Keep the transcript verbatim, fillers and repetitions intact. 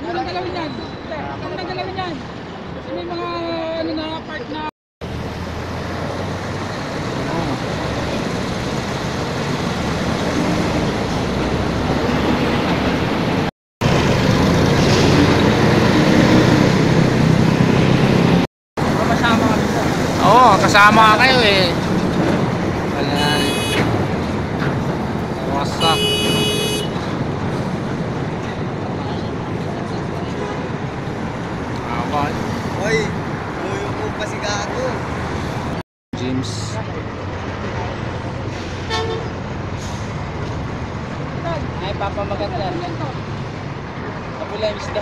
Huwag nang galawin yan. Huwag nang galawin yan. Kasi may mga ano na part na. Oo, kasama kayo eh. Ayan. Wasak. Awan. Hoy, umuyo mo pa si Gago. James. Ay, papamaganda. Kapula yung isda.